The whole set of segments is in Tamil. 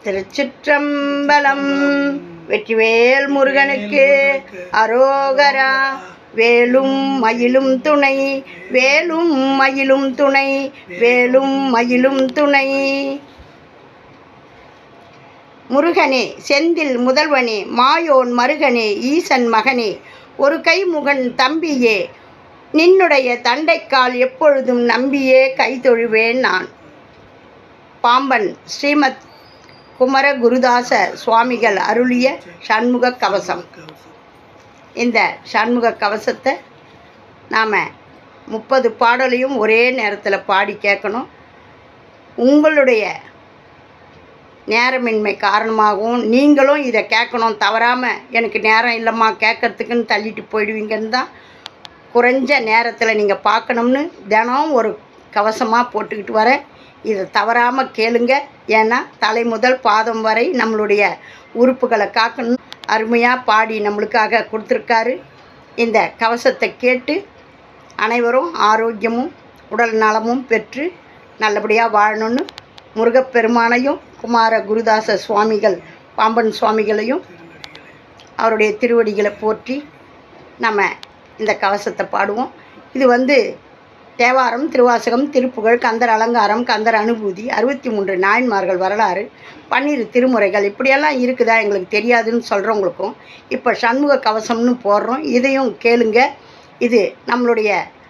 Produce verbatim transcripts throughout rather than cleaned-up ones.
திருச்சிற்றம்பலம். வெற்றிவேல் முருகனுக்கு அரோகரா. வேலும் மயிலும் துணை, வேலும் மயிலும் துணை, வேலும் மயிலும் துணை. முருகனே செந்தில் முதல்வனே, மாயோன் மருகனே, ஈசன் மகனே, ஒரு கை முகன் தம்பியே, நின்னுடைய தண்டைக்கால் எப்பொழுதும் நம்பியே கைதொழுவேன் நான். பாம்பன் ஸ்ரீமத் குமர குருதாச சுவாமிகள் அருளிய சண்முக கவசம். இந்த சண்முக கவசத்தை நாம் முப்பது பாடலையும் ஒரே நேரத்தில் பாடி கேட்கணும். உங்களுடைய நேரமின்மை காரணமாகவும் நீங்களும் இதை கேட்கணும், தவறாமல் எனக்கு நேரம் இல்லைம்மா கேட்கறதுக்குன்னு தள்ளிட்டு போயிடுவீங்கன்னு தான் குறைஞ்ச நேரத்தில் நீங்கள் பார்க்கணும்னு தினம் ஒரு கவசமாக போட்டுக்கிட்டு வரேன். இதை தவறாமல் கேளுங்க. ஏன்னா தலை முதல் பாதம் வரை நம்மளுடைய உறுப்புகளை காக்கணும். அருமையாக பாடி நம்மளுக்காக கொடுத்துருக்காரு. இந்த கவசத்தை கேட்டு அனைவரும் ஆரோக்கியமும் உடல் நலமும் பெற்று நல்லபடியாக வாழணும்னு முருகப்பெருமானையும் குமார குருதாச சுவாமிகள் பாம்பன் சுவாமிகளையும் அவருடைய திருவடிகளை போற்றி நம்ம இந்த கவசத்தை பாடுவோம். இது வந்து தேவாரம், திருவாசகம், திருப்புகழ், கந்தர் அலங்காரம், கந்தர் அனுபூதி, அறுபத்தி மூன்று நாயன்மார்கள் வரலாறு, பன்னிரு திருமுறைகள் இப்படியெல்லாம் இருக்குதா எங்களுக்கு தெரியாதுன்னு சொல்கிறவங்களுக்கும் இப்போ சண்முக கவசம்னு போடுறோம். இதையும் கேளுங்க. இது நம்மளுடைய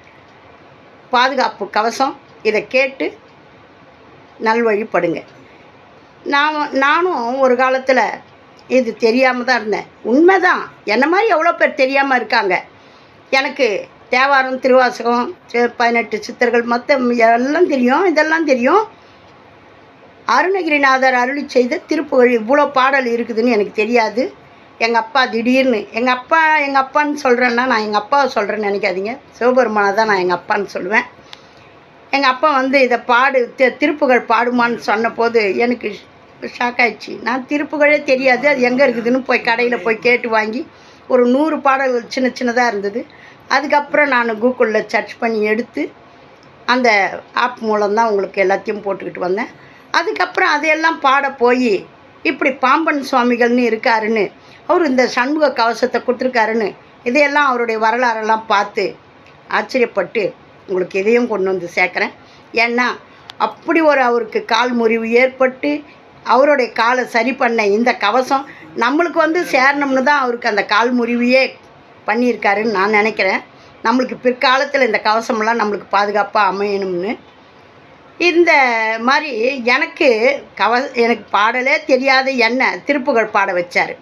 பாதுகாப்பு கவசம். இதை கேட்டு நல்வழிப்படுங்க. நான் நானும் ஒரு காலத்தில் இது தெரியாமல் தான் இருந்தேன். உண்மைதான், என்ன மாதிரி எவ்வளோ பேர் தெரியாமல் இருக்காங்க. எனக்கு தேவாரம், திருவாசகம், பதினெட்டு சித்தர்கள் மற்ற எல்லாம் தெரியும். இதெல்லாம் தெரியும். அருணகிரிநாதர் அருளி செய்த திருப்புகழ் இவ்வளோ பாடல் இருக்குதுன்னு எனக்கு தெரியாது. எங்கள் அப்பா திடீர்னு எங்கள் அப்பா எங்கள் அப்பான்னு சொல்கிறேன்னா நான் எங்கள் அப்பாவை சொல்கிறேன்னு நினைக்காதீங்க. சிவபெருமானை தான் நான் எங்கள் அப்பான்னு சொல்லுவேன். எங்கள் அப்பா வந்து இதை பாடு திருப்புகழ் பாடுமான்னு சொன்னபோது எனக்கு ஷாக் ஆயிடுச்சு. நான் திருப்புகழே தெரியாது, அது எங்கே இருக்குதுன்னு போய் கடையில் போய் கேட்டு வாங்கி ஒரு நூறு பாடல்கள் சின்ன சின்னதாக இருந்தது. அதுக்கப்புறம் நான் கூகுளில் சர்ச் பண்ணி எடுத்து அந்த ஆப் மூலம்தான் உங்களுக்கு எல்லாத்தையும் போட்டுக்கிட்டு வந்தேன். அதுக்கப்புறம் அதையெல்லாம் பாட போய் இப்படி பாம்பன் சுவாமிகள்னு இருக்காருன்னு, அவர் இந்த சண்முக கவசத்தை கொடுத்துருக்காருன்னு இதையெல்லாம் அவருடைய வரலாறெல்லாம் பார்த்து ஆச்சரியப்பட்டு உங்களுக்கு இதையும் கொண்டு வந்து சேர்க்குறேன். ஏன்னா அப்படி ஒரு அவருக்கு கால் முறிவு ஏற்பட்டு அவருடைய காலை சரி பண்ண இந்த கவசம் நம்மளுக்கு வந்து சேரணும்னு தான் அவருக்கு அந்த கால் முறிவையே பண்ணியிருக்காருன்னு நான் நினைக்கிறேன். நம்மளுக்கு பிற்காலத்தில் இந்த கவசமெல்லாம் நம்மளுக்கு பாதுகாப்பாக அமையணும்னு. இந்த மாதிரி எனக்கு கவ எனக்கு பாடலே தெரியாத என்ன திருப்புகழ் பாட வச்சார்.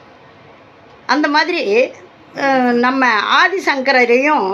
அந்த மாதிரி நம்ம ஆதிசங்கரையும்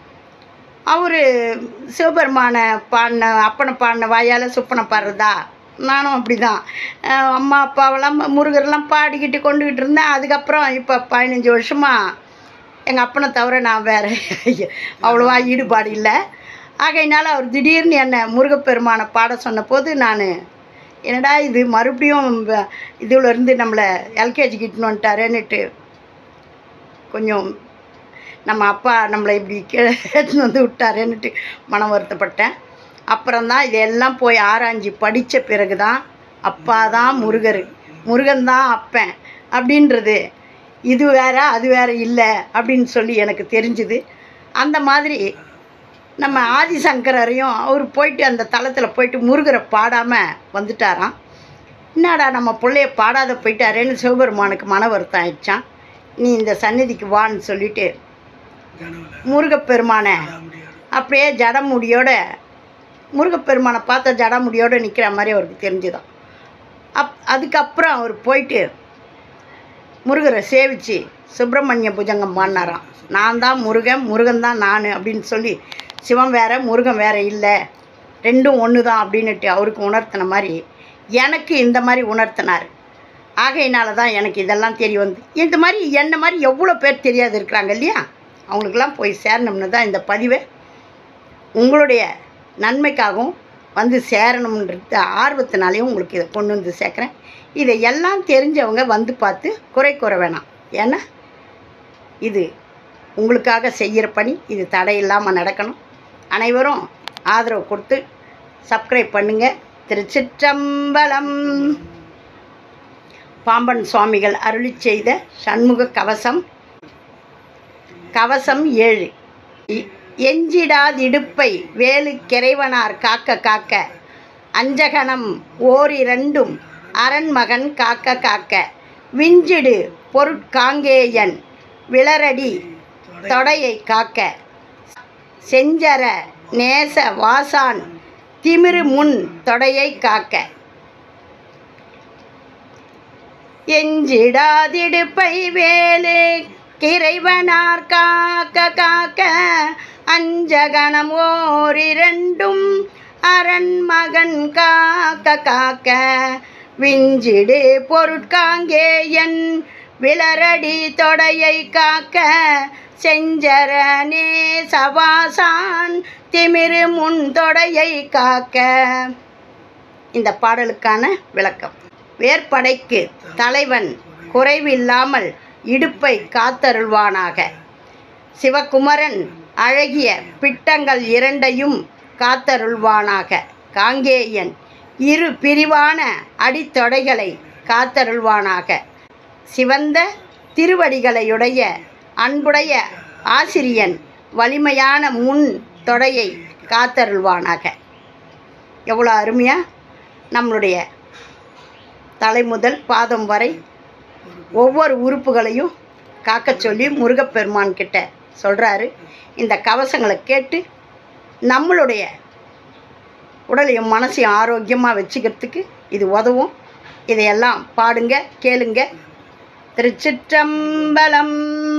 அவர் சிவபெருமானை பாடின அப்பனை பாடின வாயால் சுப்பனை பாடுறதா, நானும் அப்படி தான் அம்மா அப்பாவெல்லாம் முருகரெல்லாம் பாடிக்கிட்டு கொண்டுக்கிட்டு இருந்தேன். அதுக்கப்புறம் இப்போ பதினஞ்சு வருஷமாக எங்கள் அப்பனை தவிர நான் வேறு அவ்வளோவா ஈடுபாடு இல்லை. ஆகையினால அவர் திடீர்னு என்னை முருகப்பெருமானை பாட சொன்ன போது நான் என்னடா இது மறுபடியும் இதில் இருந்து நம்மளை எல்கேஜி கிட்டுன்னு வந்துட்டாரேன்னுட்டு கொஞ்சம் நம்ம அப்பா நம்மளை இப்படி கேட்டுன்னு வந்து விட்டாரேன்னுட்டு மனம் வருத்தப்பட்டேன். அப்புறம்தான் இதெல்லாம் போய் ஆராய்ஞ்சி படித்த பிறகு தான் அப்பா தான் முருகர், முருகன் தான் அப்பன் அப்படின்றது இது வேற அது வேற இல்லை அப்படின்னு சொல்லி எனக்கு தெரிஞ்சுது. அந்த மாதிரி நம்ம ஆதிசங்கரையும் அவர் போயிட்டு அந்த தளத்தில் போயிட்டு முருகரை பாடாமல் வந்துட்டாராம். என்னடா நம்ம பிள்ளைய பாடாத போயிட்டாரேன்னு சிவபெருமானுக்கு மன வருத்தம் ஆயிடுச்சான். நீ இந்த சந்நிதிக்கு வான்னு சொல்லிட்டு முருகப்பெருமானை அப்படியே ஜடமுடியோட முருகப்பெருமானை பார்த்த ஜடமுடியோடு நிற்கிற மாதிரி அவருக்கு தெரிஞ்சுதான். அப் அதுக்கப்புறம் அவர் போயிட்டு முருகரை சேவிச்சு சுப்பிரமணிய புஜங்கம் பாடினாராம். நான் தான் முருகன், முருகன் தான் நான் அப்படின்னு சொல்லி சிவன் வேற முருகன் வேற இல்லை, ரெண்டும் ஒன்று தான் அப்படின்னுட்டு அவருக்கு உணர்த்தின மாதிரி எனக்கு இந்த மாதிரி உணர்த்தினார். ஆகையினால தான் எனக்கு இதெல்லாம் தெரிய வந்து. இந்த மாதிரி என்ன மாதிரி எவ்வளோ பேர் தெரியாது இருக்கிறாங்க இல்லையா, அவங்களுக்கெல்லாம் போய் சேரணும்னு தான் இந்த பதிவை உங்களுடைய நன்மைக்காகவும் வந்து சேரணும்ன்றது ஆர்வத்தினாலேயும் உங்களுக்கு இதை கொண்டு வந்து சேர்க்குறேன். இதை எல்லாம் தெரிஞ்சவங்க வந்து பார்த்து குறை கூற வேணாம். ஏன்னா இது உங்களுக்காக செய்கிற பணி, இது தடையில்லாமல் நடக்கணும். அனைவரும் ஆதரவு கொடுத்து சப்ஸ்கிரைப் பண்ணுங்கள். திருச்சிற்றம்பலம். பாம்பன் சுவாமிகள் அருளி செய்த சண்முக கவசம். கவசம் ஏழு. எஞ்சிடாதிடுப்பை வேலு கிறைவனார் காக்க காக்க, அஞ்சகணம் ஓரிரண்டும் அரண்மகன் காக்க காக்க, விஞ்சிடு பொருட்காங்கேயன் விளரடி தொடையை காக்க, செஞ்சர நேச வாசான் திமிரு முன் தொடையை காக்க. எஞ்சிடாதிடுப்பை வேலு கிறைவனார் காக்க காக்க, அஞ்சகணம் ஓரிரண்டும் அரண்மகன் காக்க காக்க, விஞ்சிடு பொருட்காங்கேயன் விளரடி தொடையை காக்க, செஞ்சரனே சவாசான் திமிரு முன் தொடையை காக்க. இந்த பாடலுக்கான விளக்கம். வேற்படைக்கு தலைவன் குறைவில்லாமல் இடுப்பை காத்தருள்வானாக. சிவகுமரன் அழகிய பிட்டங்கள் இரண்டையும் காத்தருள்வானாக. காங்கேயன் இரு பிரிவான அடித்தொடைகளை காத்தருள்வானாக. சிவந்த திருவடிகளையுடைய அன்புடைய ஆசிரியன் வலிமையான முன் தொடையை காத்தருள்வானாக. எவ்வளோ அருமையாக நம்மளுடைய தலை முதல் பாதம் வரை ஒவ்வொரு உறுப்புகளையும் காக்க சொல்லி முருகப்பெருமான் கிட்ட சொல்கிறாரு. இந்த கவசங்களை கேட்டு நம்மளுடைய உடலையும் மனசையும் ஆரோக்கியமாக வச்சுக்கிறதுக்கு இது உதவும். இதையெல்லாம் பாடுங்க, கேளுங்க. திருச்சிற்றம்பலம்.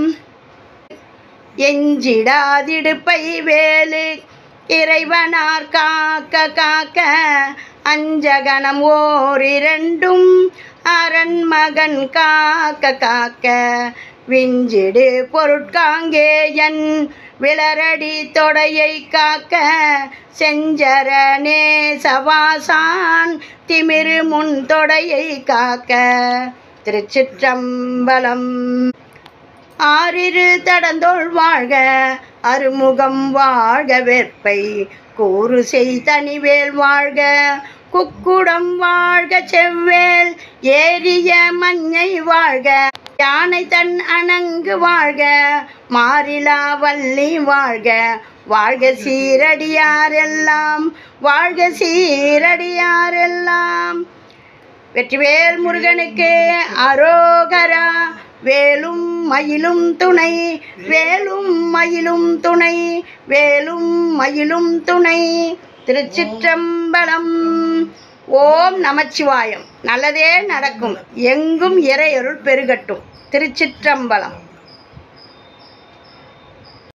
எஞ்சிடாதிடுப்பை வேலு இறைவனார் காக்க காக்க, அஞ்சகணம் ஓரிரண்டும் அரண்மகன் காக்க காக்க, விஞ்சிடு பொருட்காங்கேயன் விளரடி தொடையை காக்க, செஞ்சரனே சவாசான் திமிரு முன் தொடையை காக்க. திருச்சிற்றம்பலம். ஆறிரு தடந்தோள் வாழ்க, அருமுகம் வாழ்க, வேற்பை கூறு செய் தனிவேல் வாழ்க, குக்குடம் வாழ்க, செவ்வேல் ஏரிய மஞ்சை வாழ்க, யானை தன் அணங்கு வாழ்க, மாறிலா வள்ளி வாழ்க, வாழ்க சீரடியாரெல்லாம், வாழ்க சீரடியாரெல்லாம். வெற்றிவேல் முருகனுக்கு அரோகரா. வேலும் மயிலும் துணை, வேலும் மயிலும் துணை, வேலும் மயிலும் துணை. திருச்சிற்றம்பலம். ஓம் நமச்சிவாயம். நல்லதே நடக்கும். எங்கும் இறையருள் பெருகட்டும். திருச்சிற்றம்பலம்.